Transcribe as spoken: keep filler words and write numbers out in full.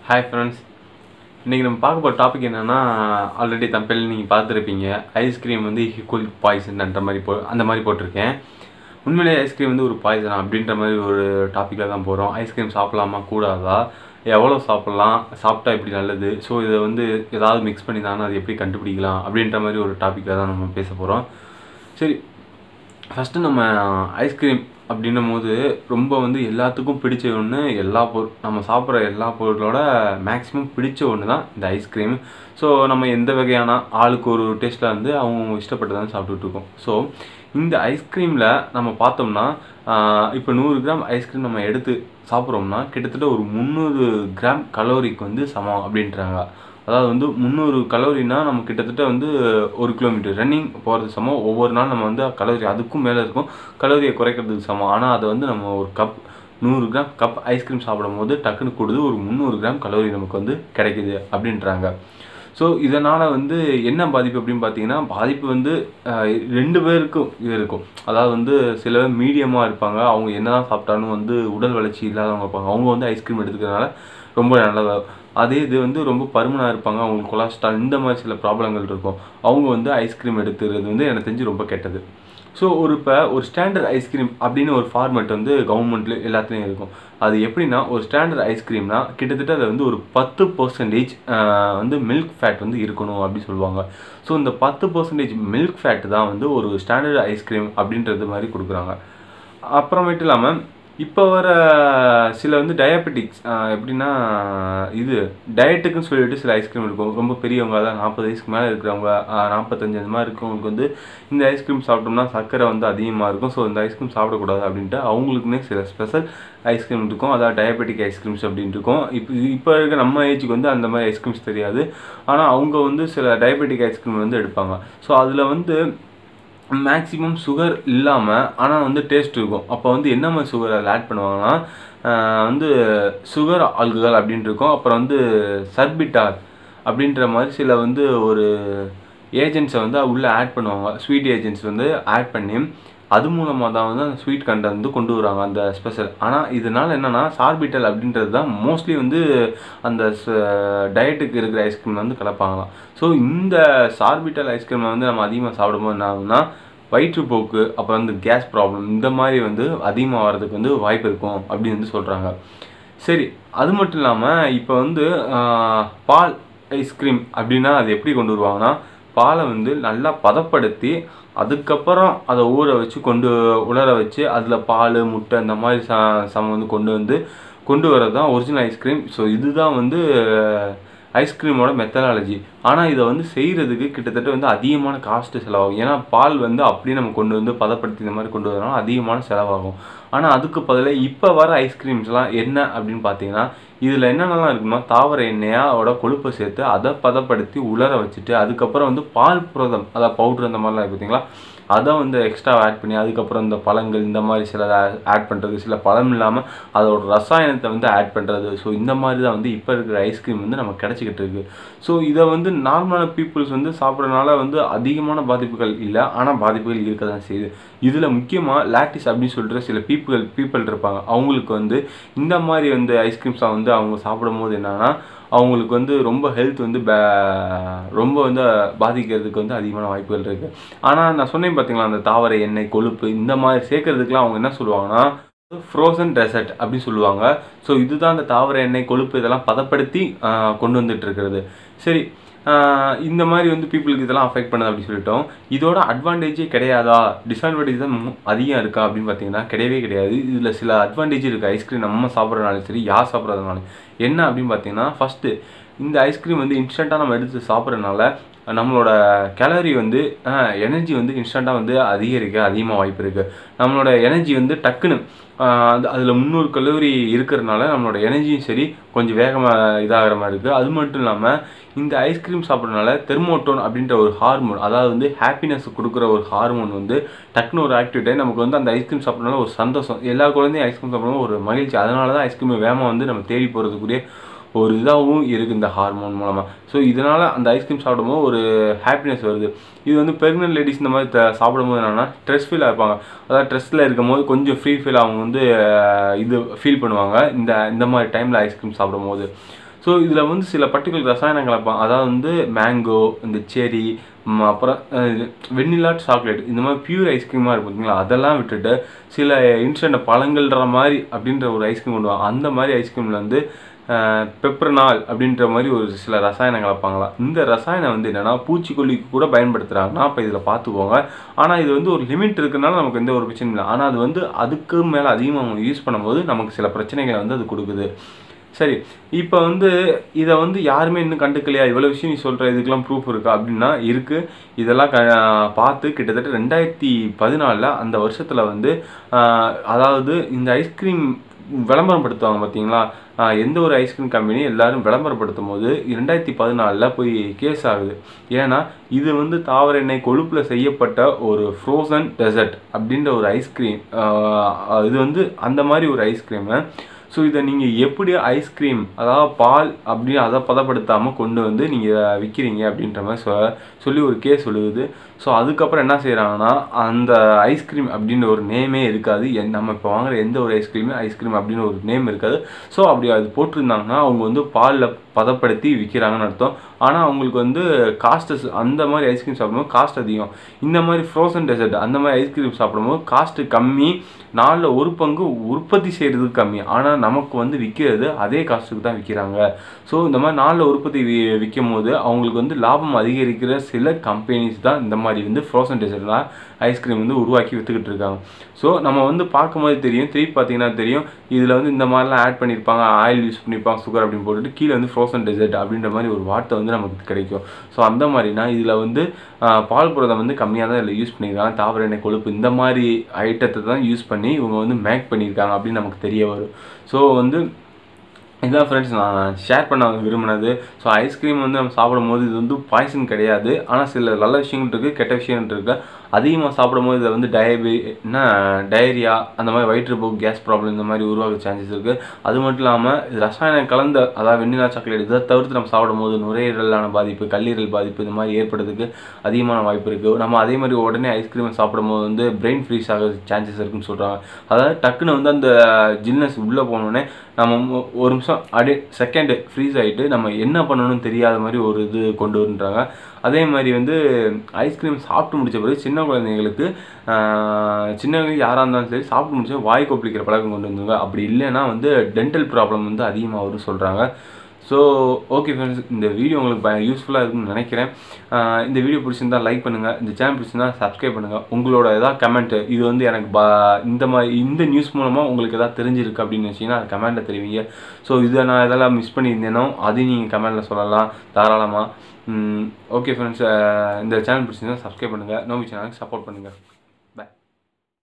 Hi friends, இன்னைக்கு நம்ம பார்க்க போற டாபிக் என்னன்னா ஆல்ரெடி தம்பேல நீங்க பார்த்திருப்பீங்க. ஐஸ்கிரீம் வந்து ஈக்குவல் பாய்சன்ன்ற மாதிரி போ அந்த மாதிரி போட்டுருக்கேன். உண்மையிலேயே ஐஸ்கிரீம் வந்து ஒரு பாய்சன் அப்படின்ற மாதிரி ஒரு டாபிக்ல தான் போறோம். ஐஸ்கிரீம் சாப்பிடலாமா கூடாதா? எவ்வளவு சாப்பிடலாம்? சாப்பிட்டா எப்படி நல்லது? ஸோ இதை வந்து ஏதாவது மிக்ஸ் பண்ணி தானே அது எப்படி கண்டுபிடிக்கலாம் அப்படின்ற மாதிரி ஒரு டாபிக்ல தான் நம்ம பேச போறோம். சரி, ஃபஸ்ட்டு நம்ம ஐஸ்கிரீம் அப்படின்னும் போது ரொம்ப வந்து எல்லாத்துக்கும் பிடிச்ச ஒன்று, எல்லா பொருள் நம்ம சாப்பிட்ற எல்லா பொருளோட மேக்ஸிமம் பிடிச்ச ஒன்று தான் இந்த ஐஸ்கிரீம். ஸோ நம்ம எந்த வகையான ஆளுக்கு ஒரு டேஸ்ட்டில் வந்து அவங்க இஷ்டப்பட்டு தான் சாப்பிட்டுட்டு இருக்கோம். ஸோ இந்த ஐஸ்கிரீமில் நம்ம பார்த்தோம்னா இப்போ நூறு கிராம் ஐஸ்கிரீம் நம்ம எடுத்து சாப்பிட்றோம்னா கிட்டத்தட்ட ஒரு முந்நூறு கிராம் கலோரிக்கு வந்து சமம் அப்படின்றாங்க. அதாவது வந்து முந்நூறு கலோரினா நம்ம கிட்டத்தட்ட வந்து ஒரு கிலோமீட்டர் ரன்னிங் போகிறது சமம். ஒவ்வொரு நாள் நம்ம வந்து கலோரி அதுக்கும் மேலே இருக்கும், கலோரியை குறைக்கிறதுக்கு சமம். ஆனால் அதை வந்து நம்ம ஒரு கப் நூறு கிராம் கப் ஐஸ்கிரீம் சாப்பிடும் போது டக்குன்னு கூடுது, ஒரு முந்நூறு கிராம் கலோரி நமக்கு வந்து கிடைக்குது அப்படின்றாங்க. ஸோ இதனால் வந்து என்ன பாதிப்பு அப்படின்னு பார்த்தீங்கன்னா, பாதிப்பு வந்து ரெண்டு பேருக்கும் இது இருக்கும். அதாவது வந்து சில பேர் மீடியமாக இருப்பாங்க, அவங்க என்ன தான் சாப்பிட்டாலும் வந்து உடல் வளர்ச்சி இல்லாதவங்க இருப்பாங்க, அவங்க வந்து ஐஸ்கிரீம் எடுத்துக்கிறதுனால ரொம்ப நல்லதாக. அதே இது வந்து ரொம்ப பருமனாக இருப்பாங்க, அவங்களுக்கு கொலஸ்ட்ரால் இந்த மாதிரி சில ப்ராப்ளங்கள் இருக்கும், அவங்க வந்து ஐஸ்கிரீம் எடுத்துக்கிறது வந்து எனக்கு தெரிஞ்சு ரொம்ப கெட்டது. ஸோ ஒரு இப்போ ஒரு ஸ்டாண்டர்ட் ஐஸ்கிரீம் அப்படின்னு ஒரு ஃபார்மேட் வந்து கவர்மெண்ட்ல எல்லாத்துலேயும் இருக்கும். அது எப்படின்னா, ஒரு ஸ்டாண்டர்ட் ஐஸ்கிரீம்னா கிட்டத்தட்ட அது வந்து ஒரு பத்து பர்சன்டேஜ் வந்து மில்க் ஃபேட் வந்து இருக்கணும் அப்படின்னு சொல்லுவாங்க. ஸோ இந்த பத்து பர்சன்டேஜ் மில்க் ஃபேட் தான் வந்து ஒரு ஸ்டாண்டர்ட் ஐஸ்கிரீம் அப்படின்றது மாதிரி கொடுக்குறாங்க. அப்புறமேட்டு இல்லாமல் இப்போ வர சில வந்து டயபெட்டிக்ஸ் எப்படின்னா, இது டயட்டுக்குன்னு சொல்லிட்டு சில ஐஸ்கிரீம் இருக்கும். ரொம்ப பெரியவங்க, அதான் நாற்பது வயசுக்கு மேலே இருக்கிறவங்க, நாற்பத்தஞ்சு அந்த மாதிரி இருக்கிறவங்களுக்கு வந்து இந்த ஐஸ்கிரீம் சாப்பிட்டோம்னா சர்க்கரை வந்து அதிகமாக இருக்கும், ஸோ இந்த ஐஸ்கிரீம் சாப்பிடக்கூடாது அப்படின்ட்டு அவங்களுக்குன்னே சில ஸ்பெஷல் ஐஸ்கிரீம் இருக்கும். அதாவது டயபெட்டிக் ஐஸ்கிரீம்ஸ் அப்படின்ட்டு இருக்கும். இப்போ இப்போ இருக்க நம்ம ஏஜுக்கு வந்து அந்த மாதிரி ஐஸ்கிரீம்ஸ் தெரியாது, ஆனால் அவங்க வந்து சில டயபெட்டிக் ஐஸ்கிரீம் வந்து எடுப்பாங்க. ஸோ அதில் வந்து மேக்ஸிமம் சுகர் இல்லாமல் ஆனால் வந்து டேஸ்ட் இருக்கும். அப்போ வந்து என்ன மாதிரி சுகர் அதில் ஆட் பண்ணுவாங்கன்னா, வந்து சுகர் ஆல்கஹால் அப்படின்ட்டு இருக்கும். அப்புறம் வந்து சர்பிட்டால் அப்படின்ற மாதிரி சில வந்து ஒரு ஏஜென்ட்ஸை வந்து உள்ளே ஆட் பண்ணுவாங்க. ஸ்வீட் ஏஜென்ட்ஸ் வந்து ஆட் பண்ணி அது மூலமாக தான் வந்து அந்த ஸ்வீட் கண்டென்ட் வந்து கொண்டு வராங்க அந்த ஸ்பெஷல். ஆனால் இதனால் என்னென்னா, சார்பிட்டல் அப்படின்றது தான் மோஸ்ட்லி வந்து அந்த டயட்டுக்கு இருக்கிற ஐஸ்கிரீம் வந்து கலப்பாங்களாம். ஸோ இந்த சார்பிட்டல் ஐஸ்கிரீமை வந்து நம்ம அதிகமாக சாப்பிடும்போது என்ன ஆகுதுன்னா, வயிற்றுப்போக்கு, அப்புறம் வந்து கேஸ் ப்ராப்ளம் இந்த மாதிரி வந்து அதிகமாக வர்றதுக்கு வந்து வாய்ப்பு இருக்கும் அப்படின்னு வந்து சொல்கிறாங்க. சரி, அது மட்டும் இல்லாமல் இப்போ வந்து பால் ஐஸ்கிரீம் அப்படின்னா அது எப்படி கொண்டு வருவாங்கன்னா, பாலை வந்து நல்லா பதப்படுத்தி அதுக்கப்புறம் அதை ஊற வச்சு கொண்டு உலர வச்சு அதில் பால் முட்டை இந்த மாதிரி ச சம வந்து கொண்டு வந்து கொண்டு வரது தான் ஒரிஜினல் ஐஸ்கிரீம். ஸோ இதுதான் வந்து ஐஸ்கிரீமோட மெத்தடாலஜி. ஆனால் இதை வந்து செய்கிறதுக்கு கிட்டத்தட்ட வந்து அதிகமான காஸ்ட்டு செலவாகும். ஏன்னா பால் வந்து அப்படியே நம்ம கொண்டு வந்து பதப்படுத்தி இந்த மாதிரி கொண்டு வரனால அதிகமான செலவாகும். ஆனால் அதுக்கு பதிலாக இப்போ வர ஐஸ்கிரீம்ஸ்லாம் என்ன அப்படின்னு பார்த்தீங்கன்னா, இதில் என்னென்னலாம் இருக்குன்னா, தாவர எண்ணெயோட கொழுப்பை சேர்த்து அதை பதப்படுத்தி உலர வச்சுட்டு அதுக்கப்புறம் வந்து பால் புரதம், அதாவது பவுட்ரு அந்த மாதிரிலாம் பார்த்தீங்களா, அதை வந்து எக்ஸ்ட்ரா ஆட் பண்ணி அதுக்கப்புறம் இந்த பழங்கள் இந்த மாதிரி சில ஆட் பண்ணுறது, சில பழம் இல்லாமல் அதோட ரசாயனத்தை வந்து ஆட் பண்ணுறது. ஸோ இந்த மாதிரி தான் வந்து இப்போ இருக்கிற ஐஸ்கிரீம் வந்து நமக்கு கிடச்சிக்கிட்டு இருக்குது. ஸோ இதை வந்து நார்மலான பீப்புள்ஸ் வந்து சாப்பிட்றதுனால வந்து அதிகமான பாதிப்புகள் இல்லை, ஆனால் பாதிப்புகள் இருக்க தான் செய்யுது. இதில் முக்கியமாக லாக்டிஸ் அப்படின்னு சொல்கிற சில பீப்புகள் பீப்புள் இருப்பாங்க. அவங்களுக்கு வந்து இந்த மாதிரி வந்து ஐஸ்கிரீம்ஸாக வந்து அவங்க சாப்பிடும் போது என்னன்னா, அவங்களுக்கு வந்து ரொம்ப ஹெல்த் வந்து பே ரொம்ப வந்து பாதிக்கிறதுக்கு வந்து அதிகமான வாய்ப்புகள் இருக்குது. ஆனால் நான் சொன்னேன் பார்த்தீங்களா, அந்த தாவர எண்ணெய் கொழுப்பு இந்த மாதிரி சேர்க்கறதுக்குலாம் அவங்க என்ன சொல்லுவாங்கன்னா, ஃப்ரோசன் டெசர்ட் அப்படின்னு சொல்லுவாங்க. ஸோ இதுதான் அந்த தாவர எண்ணெய் கொழுப்பு இதெல்லாம் பதப்படுத்தி கொண்டு வந்துட்டு இருக்கிறது. சரி, இந்த மாதிரி வந்து பீப்புளுக்கு இதெல்லாம் அஃபெக்ட் பண்ணுது அப்படின்னு சொல்லிட்டோம். இதோட அட்வான்டேஜே கிடையாதா, டிஸ்அட்வான்டேஜ் தான் அதிகம் இருக்கா அப்படின்னு பார்த்தீங்கன்னா கிடையவே கிடையாது. இதில் சில அட்வான்டேஜ் இருக்குது. ஐஸ்கிரீம் நம்ம சாப்பிட்றதுனாலும் சரி, யார் சாப்பிட்றதுனாலும் என்ன அப்படின்னு பார்த்தீங்கன்னா, ஃபஸ்ட்டு இந்த ஐஸ்கிரீம் வந்து இன்ஸ்டண்ட்டாக நம்ம எடுத்து சாப்பிட்றதுனால நம்மளோட கேலரி வந்து எனர்ஜி வந்து இன்ஸ்டண்ட்டாக வந்து அதிகரிக்க அதிகமாக வாய்ப்பு இருக்குது. நம்மளோட எனர்ஜி வந்து டக்குன்னு அது அதில் முந்நூறு கலோரி இருக்கிறதுனால நம்மளோட எனர்ஜியும் சரி கொஞ்சம் வேகமாக இதாகிற மாதிரி இருக்குது. அது மட்டும் இல்லாமல் இந்த ஐஸ்கிரீம் சாப்பிட்றதுனால தெர்மோட்டோன் அப்படின்ற ஒரு ஹார்மோன், அதாவது வந்து ஹாப்பினஸ் கொடுக்குற ஒரு ஹார்மோன் வந்து டக்குன்னு ஒரு ஆக்டிவிட்டி நமக்கு வந்து அந்த ஐஸ்கிரீம் சாப்பிட்றதுனால ஒரு சந்தோஷம், எல்லா குழந்தையும் ஐஸ்கிரீம் சாப்பிட்றதுனால ஒரு மகிழ்ச்சி, அதனால தான் ஐஸ்கிரீம் வேகமாக வந்து நம்ம தேடி போகிறதுக்குரிய ஒரு இதாகவும் இருக்குது இந்த ஹார்மோன் மூலமாக. ஸோ இதனால் அந்த ஐஸ்கிரீம் சாப்பிடும்போது ஒரு ஹாப்பினஸ் வருது. இது வந்து ப்ரெக்னென்ட் லேடிஸ் இந்த மாதிரி த சாப்பிடும்போது என்னென்னா ஸ்ட்ரெஸ் ஃபீல் ஆகிருப்பாங்க. அதாவது ஸ்ட்ரெஸ்ஸில் இருக்கும் போது கொஞ்சம் ஃப்ரீ ஃபீல் அவங்க வந்து இது ஃபீல் பண்ணுவாங்க இந்த இந்த மாதிரி டைமில் ஐஸ்கிரீம் சாப்பிடும்போது. ஸோ இதில் வந்து சில பர்டிகுலர் ரசாயனம் கலப்பாங்க. அதாவது வந்து மேங்கோ, இந்த செரி, அப்புறம் வெண்ணிலா சாக்லேட், இந்த மாதிரி பியூர் ஐஸ்கிரீமாக இருக்கும் பார்த்தீங்களா, அதெல்லாம் விட்டுட்டு சில இன்ஸ்டன்ட் பழங்கள்ன்ற மாதிரி அப்படின்ற ஒரு ஐஸ்கிரீம் கொண்டு வாங்க. அந்த மாதிரி ஐஸ்கிரீமில் வந்து பெப்ரனால் அப்படின்ற மாதிரி ஒரு சில ரசாயனம் கலப்பாங்களாம். இந்த ரசாயனம் வந்து என்னென்னா பூச்சிக்கொல்லிக்கு கூட பயன்படுத்துகிறாங்கன்னா அப்போ இதில் பார்த்துக்கோங்க. ஆனால் இது வந்து ஒரு லிமிட் இருக்கிறனால நமக்கு எந்த ஒரு பிரச்சனையும் இல்லை. ஆனால் அது வந்து அதுக்கு மேலே அதிகமாக அவங்க யூஸ் பண்ணும்போது நமக்கு சில பிரச்சனைகளை வந்து அது கொடுக்குது. சரி, இப்போ வந்து இதை வந்து யாருமே இன்னும் கண்டுக்கலையா, இவ்வளோ விஷயம் நீ சொல்கிற, இதுக்கெல்லாம் ப்ரூஃப் இருக்கா அப்படின்னா இருக்குது. இதெல்லாம் க பார்த்து கிட்டத்தட்ட ரெண்டாயிரத்தி பதினாலில் அந்த வருஷத்தில் வந்து அதாவது இந்த ஐஸ்கிரீம் விளம்பரப்படுத்துவாங்க பார்த்தீங்களா, எந்த ஒரு ஐஸ்கிரீம் கம்பெனி எல்லாரும் விளம்பரப்படுத்தும் போது ரெண்டாயிரத்தி பதினாலில் போய் கேஸ் ஆகுது. ஏன்னா இது வந்து தாவர எண்ணெய் கொழுப்பில் செய்யப்பட்ட ஒரு ஃப்ரோசன் டெசர்ட் அப்படின்ற ஒரு ஐஸ்கிரீம். இது வந்து அந்த மாதிரி ஒரு ஐஸ்கிரீமு. ஸோ இதை நீங்கள் எப்படி ஐஸ்கிரீம், அதாவது பால் அப்படி அதை பதப்படுத்தாமல் கொண்டு வந்து நீங்கள் விற்கிறீங்க அப்படின்ற மாதிரி சொ சொல்லி ஒரு கேஸ் சொல்லுது. ஸோ அதுக்கப்புறம் என்ன செய்கிறாங்கன்னா அந்த ஐஸ்கிரீம் அப்படின்ற ஒரு நேமே இருக்காது. என் நம்ம இப்போ வாங்குகிற எந்த ஒரு ஐஸ்கிரீமே ஐஸ்கிரீம் அப்படின்னு ஒரு நேம் இருக்காது. ஸோ அப்படி அது போட்டிருந்தாங்கன்னா அவங்க வந்து பாலில் பதப்படுத்தி விற்கிறாங்கன்னு அர்த்தம். ஆனால் அவங்களுக்கு வந்து காஸ்ட்டு, அந்த மாதிரி ஐஸ்கிரீம் சாப்பிடும்போது காஸ்ட் அதிகம். இந்த மாதிரி ஃப்ரோசன் டெசர்ட் அந்த மாதிரி ஐஸ்கிரீம் சாப்பிடும்போது காஸ்ட்டு கம்மி, நாலில் ஒரு பங்கு உற்பத்தி செய்கிறதுக்கு கம்மி. ஆனால் நமக்கு வந்து விற்கிறது அதே காஸ்ட்டுக்கு தான் விற்கிறாங்க. ஸோ இந்த மாதிரி நாலில் உற்பத்தி வி விற்கும் போது அவங்களுக்கு வந்து லாபம் அதிகரிக்கிற சில கம்பெனிஸ் தான் இந்த மாதிரி வந்து ஃப்ரோசன் டெசர்ட்லாம் ஐஸ்கிரீம் வந்து உருவாக்கி விற்றுக்கிட்டு இருக்காங்க. ஸோ நம்ம வந்து பார்க்கும்போது தெரியும், திருப்பி பார்த்தீங்கன்னா தெரியும், இதில் வந்து இந்த மாதிரிலாம் ஆட் பண்ணியிருப்பாங்க, ஆயில் யூஸ் பண்ணியிருப்பாங்க, சுகர் அப்படின்னு போட்டுட்டு கீழே வந்து ஃப்ரோசன் டெசர்ட் அப்படின்ற மாதிரி ஒரு வார்த்தை வந்து நமக்கு கிடைக்கும். ஸோ அந்த மாதிரினா இதில் வந்து பால் புரதம் வந்து கம்மியாக தான் இதில் யூஸ் பண்ணியிருக்காங்க. தாவர எண்ணெய் கொழுப்பு இந்த மாதிரி ஐட்டத்தை தான் யூஸ் பண்ணி இவங்க வந்து மேக் பண்ணியிருக்காங்க அப்படின்னு நமக்கு தெரிய வரும். ஸோ வந்து இதுதான் ஃப்ரெண்ட்ஸ் நான் ஷேர் பண்ண விரும்பினது. ஸோ ஐஸ்கிரீம் வந்து நம்ம சாப்பிடும் போது இது வந்து பாய்சன் கிடையாது. ஆனால் சில நல்ல விஷயங்கள் இருக்குது, கெட்ட விஷயங்கள் இருக்குது. அதிகமாக சாப்பிடும் போது இதை வந்து டயபி என்ன டயரியா அந்த மாதிரி வயிற்றுப்போக்கு, கேஸ் ப்ராப்ளம் இந்த மாதிரி உருவாக சான்சஸ் இருக்குது. அது மட்டும் இல்லாமல் இது ரசாயனம் கலந்த, அதாவது வெண்ணிலா சாக்லேட் இதை தவிர்த்து நம்ம சாப்பிடும் போது நுரையீரலான பாதிப்பு, கல்லீரல் பாதிப்பு இந்த மாதிரி ஏற்படுறதுக்கு அதிகமான வாய்ப்பு இருக்குது. நம்ம அதே மாதிரி உடனே ஐஸ்கிரீமை சாப்பிடும் போது வந்து பிரெயின் ஃப்ரீஸ் ஆக சான்சஸ் இருக்குன்னு சொல்கிறாங்க. அதாவது டக்குன்னு வந்து அந்த ஜில்னஸ் உள்ளே போனோடனே நம்ம ஒரு நிமிஷம் அப்படியே செகண்டு ஃப்ரீஸ் ஆகிட்டு நம்ம என்ன பண்ணணும்னு தெரியாத மாதிரி ஒரு இது கொண்டு வருன்றாங்க. அதே மாதிரி வந்து ஐஸ்கிரீம் சாப்பிட்டு முடித்த பிறகு சின்ன குழந்தைங்களுக்கு சின்னவங்களுக்கு யாராக இருந்தாலும் சரி சாப்பிட்டு முடிச்ச வாய் கொப்பளிக்கிற பழக்கம் கொண்டு வந்துங்க. அப்படி இல்லைன்னா வந்து டென்டல் ப்ராப்ளம் வந்து அதிகமாக வரும்னு சொல்கிறாங்க. ஸோ ஓகே ஃப்ரெண்ட்ஸ், இந்த வீடியோ உங்களுக்கு ப யூஸ்ஃபுல்லாக இருக்குன்னு நினைக்கிறேன். இந்த வீடியோ பிடிச்சிருந்தா லைக் பண்ணுங்கள், இந்த சேனல் பிடிச்சிருந்தா சப்ஸ்கிரைப் பண்ணுங்கள். உங்களோட ஏதாவது கமெண்ட்டு, இது வந்து எனக்கு பா இந்த மாதிரி இந்த நியூஸ் மூலமாக உங்களுக்கு எதாவது தெரிஞ்சிருக்கு அப்படின்னு வச்சிங்கன்னா அது கமெண்ட்டில் தெரிவிங்க. ஸோ இதை நான் எதெல்லாம் மிஸ் பண்ணியிருந்தேனோ அதையும் நீங்கள் கமெண்ட்டில் சொல்லலாம் தாராளமாக. ஓகே ஃப்ரெண்ட்ஸ், இந்த சேனல் பிடிச்சிருந்தா சப்ஸ்கிரைப் பண்ணுங்கள், நோபி சேனலுக்கு சப்போர்ட் பண்ணுங்கள்.